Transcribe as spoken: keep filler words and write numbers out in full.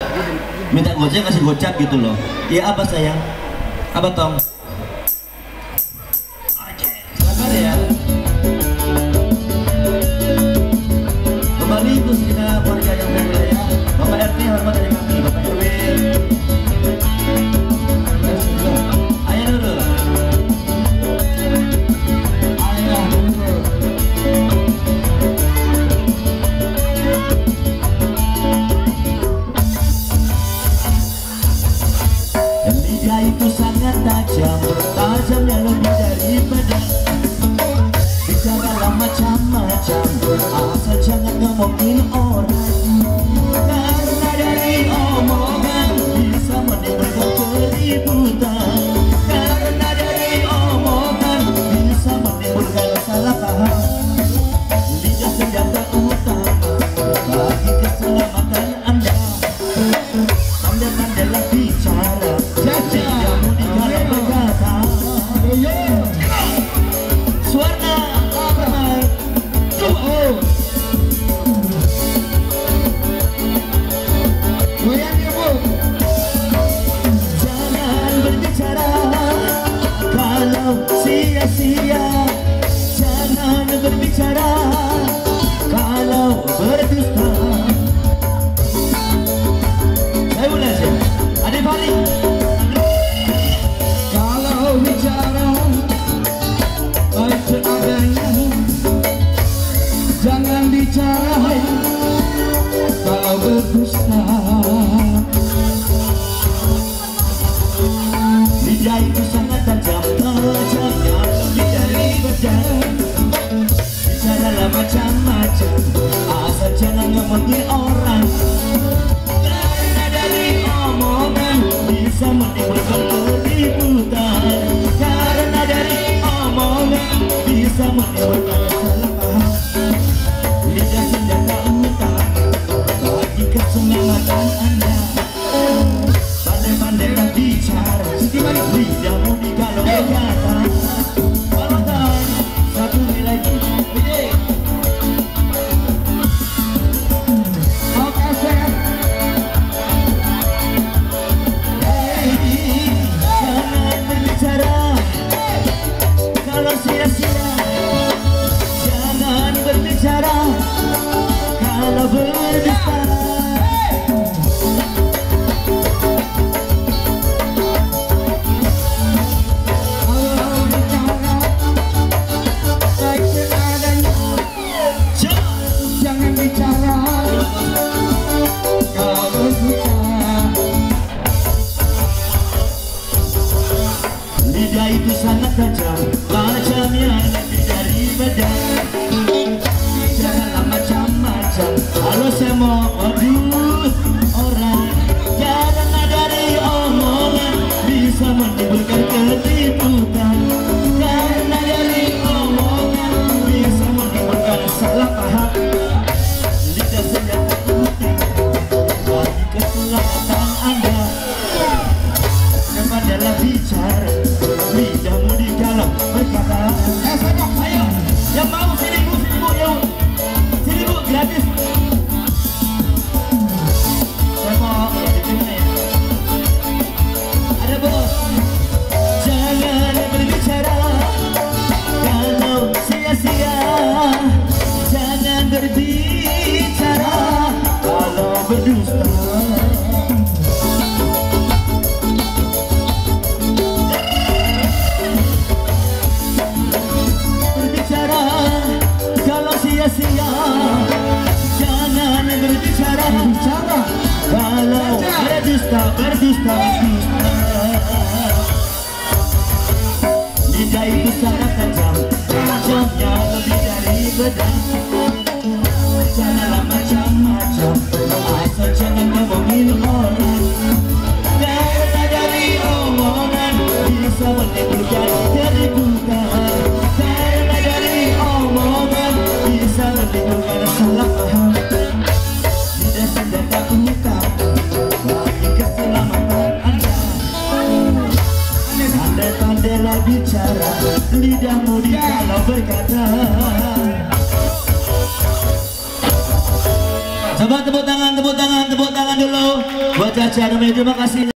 minta gocap kasih gocap gitu loh. Iya apa sayang? Apa Tom? Sabar ya. Kembali itu sekitar warga yang berwilayah. Bapak R T hormat dari kami, Bapak R W. Ayo dulu. Ayo dulu. Lidah itu sangat tajam, tajamnya lebih dari pedang. Bicaralah macam-macam, asal jangan ngomongin orang. Karena dari omongan bisa menimbulkan keributan. Karena dari omongan bisa menimbulkan salah paham. Lidah senjata utama bagi keselamatan Anda. Pandai-pandailah bicara, lidahmu dikala berkata. Suara ramai. Oh. Goyang ya Bu. Jangan berbicara kalau sia-sia. Jangan berbicara kalau berdusta. Saya ulang sih. Adik Fahri. Kalau bicara baik seadanya, jangan bicara kalau berdusta. Lidah itu sangat tajam, tajamnya lebih dari pedang. Bicaralah macam-macam, asal jangan ngomongin orang. Karena dari omongan bisa menimbulkan keributan. Karena dari omongan bisa menimbulkan salah paham. Lidah senjata utama bagi keselamatan Anda. Pandai-pandailah bicara, lidahmu dikala berkata. Balasan satu lagi. Oke set. Hey, jangan berbicara kalau sia-sia. Jangan berbicara kalau berdusta. Jangan bicara kalau berdusta. Lidah itu sangat tajam, tajamnya lebih dari pedang. Bicaralah macam-macam, kalau saya mau modus orang. Karena dari omongan bisa menimbulkan keributan. Karena dari omongan bisa menimbulkan salah paham. Lidah senjata utama bagi keselamatan Anda. Pandailah bicara, lidahmu dikala berkata. Eh saya ayo, yang mau sini Bu, sini Bu, yuk. Sini Bu, gratis. Saya mau ya di sini ya. Ada bos. Jangan berbicara kalau sia-sia. Jangan berbicara kalau berdusta. Sia-sia, jangan berbicara, bicara kalau berdusta, berdusta, lidah itu sangat tajam, tajamnya lebih dari pedang. Janganlah macam-macam, asal jangan ngomongin orang. Karena dari omongan bisa menimbulkan keributan. Karena dari omongan bisa menimbulkan salah paham. Lidah senjata utama bagi keselamatan Anda. Pandai-pandailah bicara, lidahmu dikala berkata. Coba tepuk tangan, tepuk tangan, tepuk tangan dulu buat Caca. Terima kasih.